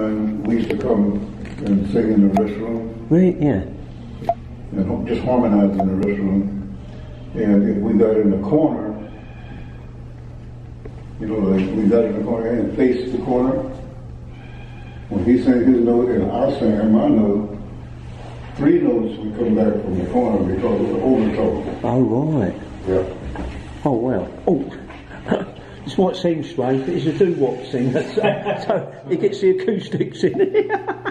mine, we used to come and sing in the restroom. Right, yeah. And just harmonize in the restroom. And if we got in the corner, you know, like we got in the corner and faced the corner, when he sang his note and I sang my note, 3 notes would come back from the corner because of the overtone. Oh, right. Yeah. Oh, well. Oh. This might seem strange, but he's a Doo Wop Singer, so he gets the acoustics in it.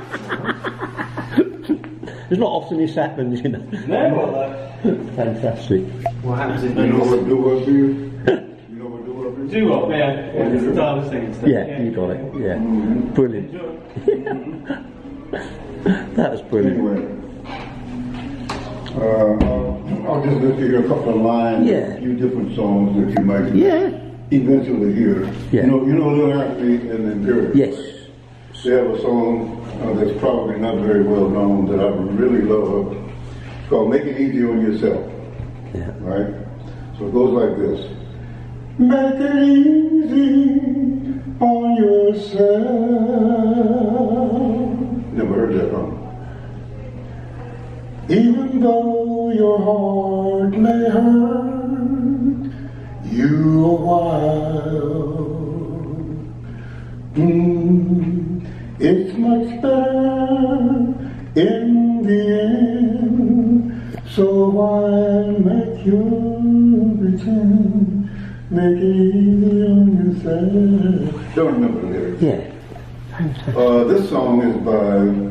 It's not often this happens, you know. No. Fantastic. What happens in You know what Doo Wop is? You know what Doo Wop is? Doo Wop, yeah. It's the style of singing stuff. Yeah, you got it, yeah. Brilliant. That was brilliant. Anyway, I'll just list you here a couple of lines, Yeah. a few different songs that you might eventually hear. Yeah. You know Lil Anthony and the Imperial? Yes. They have a song that's probably not very well known that I really love. It's called Make It Easy on Yourself. Yeah. Right? So it goes like this. Make it easy on yourself. Never heard that one. Even though your heart may hurt you a while, it's much better in the end. So why make you pretend? Make it easy on yourself. Don't remember the lyrics. Yeah. This song is by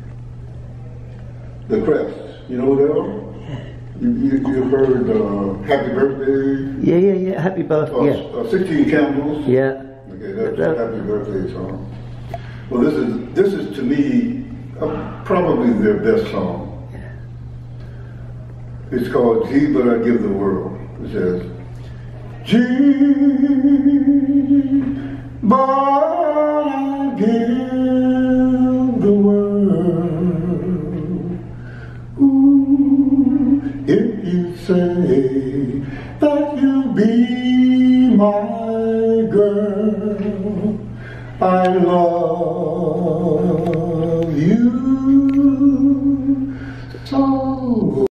The Crest. You know who they are? You've heard Happy Birthday? Yeah. Happy birthday. 16 Candles? Yeah. Okay, that's a Happy Birthday song. Well, this is to me probably their best song. It's called Gee, But I Give the World. It says, Gee, but I give the world. Ooh, if you say that you'll be my girl, I love